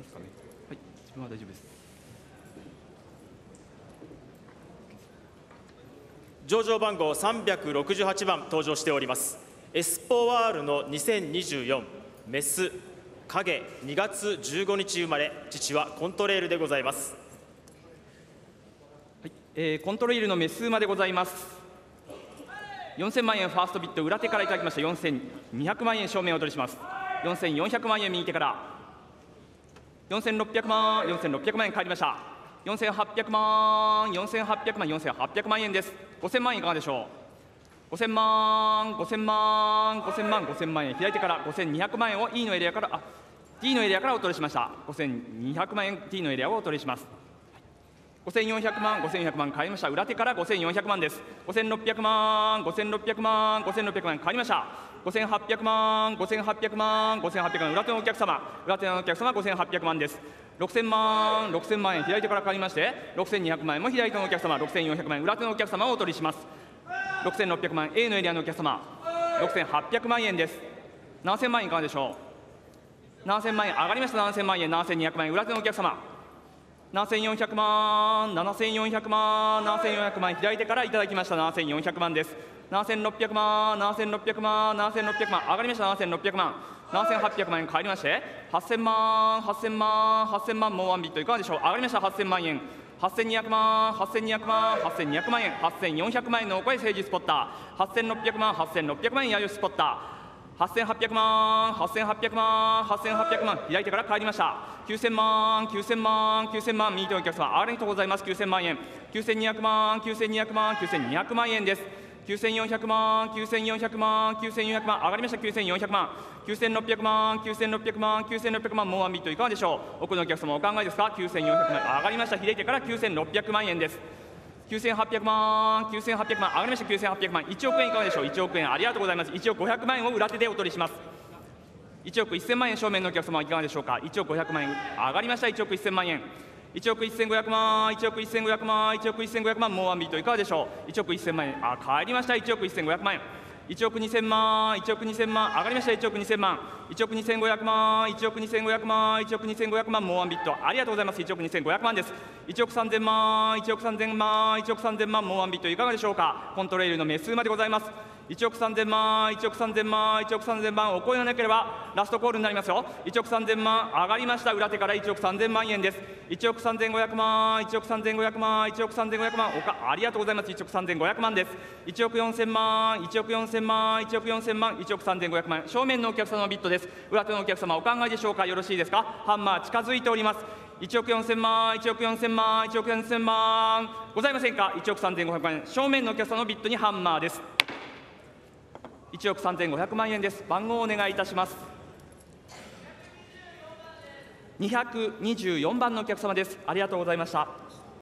ですかね。はい、自分は大丈夫です。 上場番号368番登場しております。エスポワールの2024メス影2月15日生まれ、父はコントレールでございます。 はい、コントレールのメス馬でございます。4000万円ファーストビット裏手からいただきました。4200万円正面をお取りします。4400万円右手から4600万円返りました。4800万4800万円です。5000万円いかがでしょう。5000万円左手から5200万円を E のエリアからT のエリアからお取りしました。5200万円 T のエリアをお取りします。5400万返りました。裏手から5400万です。5600万返りました。5800万裏手のお客様5800万です。6000万円左手から返りまして6200万円も左手のお客様6400万円裏手のお客様をお取りします。6600万円 A のエリアのお客様6800万円です。7000万円いかがでしょう。7000万円上がりました。7000万円7200万円裏手のお客様7400万左手からいただきました。7400万です。7600万上がりました。7600万7800万円返りまして8000万もうワンビットいかがでしょう。上がりました。8000万円8200万円8400万円のお声政治スポッター8600万円弥生スポッター8800万左手から返りました。9000万右手のお客様ありがとうございます。9000万円9200万円です。9400万上がりました。9400万9600万もうワンビットいかがでしょう。奥のお客様お考えですか。9400万上がりました。左手から9600万円です。9800万上がりました。9800万1億円いかがでしょう。1億円ありがとうございます。1億500万円を裏手でお取りします。1億1000万円正面のお客様いかがでしょうか。1億500万円上がりました。1億1000万円1億1500万もうワンビットいかがでしょう。1億1000万円返りました。1億1500万円1億2000万上がりました。1億2000万1億2500万もうワンビットありがとうございます。1億2500万です。1億3000万もうワンビットいかがでしょうか。コントレイルのメス馬でございます。1億3000万お声がなければラストコールになりますよ。1億3000万上がりました。裏手から1億3000万円です。1億3500万ありがとうございます。1億3500万です。1億4000万1億3500万正面のお客様のビットです。裏手のお客様お考えでしょうか。よろしいですか。ハンマー近づいております。1億4000万ございませんか。1億3500万円正面のお客様のビットにハンマーです。1億3500万円です。番号をお願いいたします。224番のお客様です。ありがとうございました。